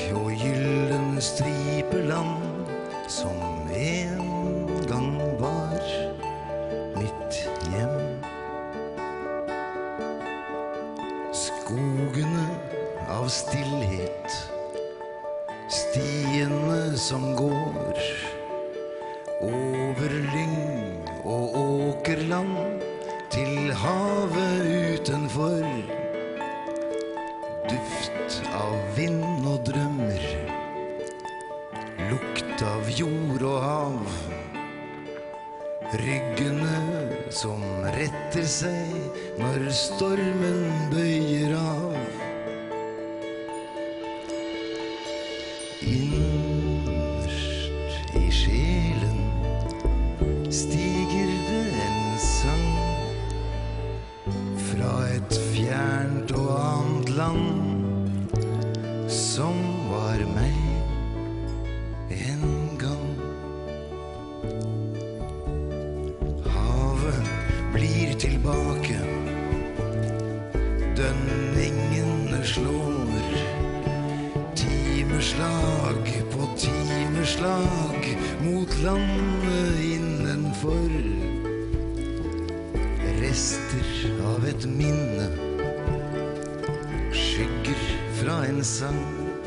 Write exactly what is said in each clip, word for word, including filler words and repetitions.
og gyllen stripeland som en gang var mitt hjem. Skogene av stillhet, stiene som går over lyng og åkerland til havet utenfor. Duft av vind og drømmer, lukt av jord og hav. Ryggene som retter seg når stormen bøyer av. Innerst i sjelen stiger det en sang fra et fjernt og annet land som var meg en gang. Havet blir tilbake, dønningene slår, timeslag på timeslag mot landet innenfor. Rester av et minne, skygger fra en sang,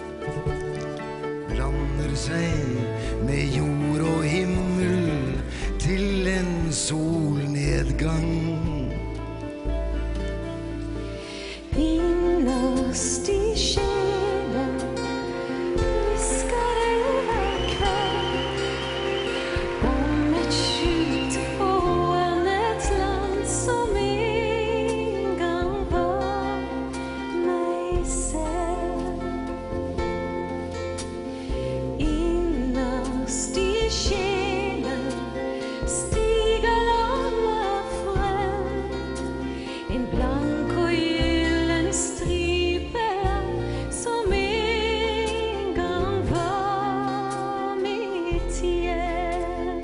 blander seg med jord og himmel til en solnedgang. Innerst i sjelen hvisker det hver kveld om et skjult og et land som en gang var meg selv. Innerst i sjelen stiger landet frem, en blank og gyllen stripe som en gang var mitt hjem.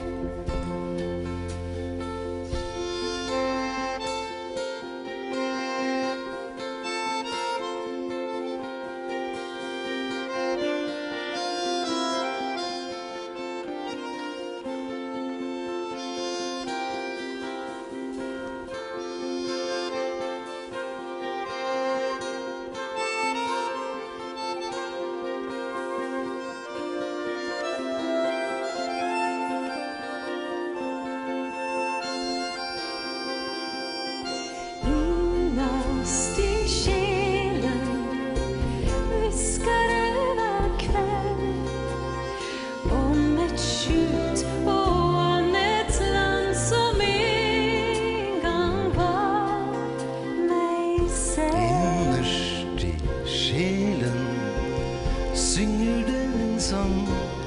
Innerst i sjelen hvisker det hver kveld om et skjult og annet land som en gang var meg selv. Innerst i sjelen synger det en sang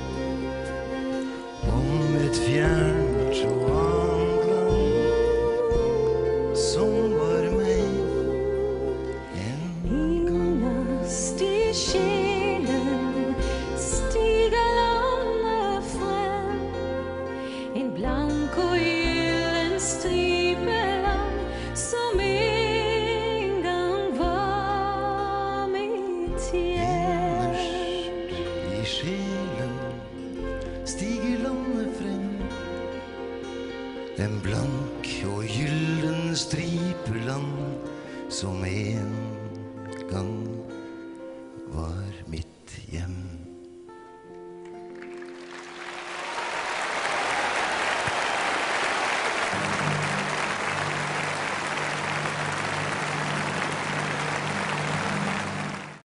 om et fjernt og annet land som var meg en gang. Innerst i sjelen stiger landet frem, en blank og gyllen stripeland som en gang var mitt hjem. Innerst i sjelen stiger landet frem, en blank og gyllen stripeland som en gang var mitt hjem.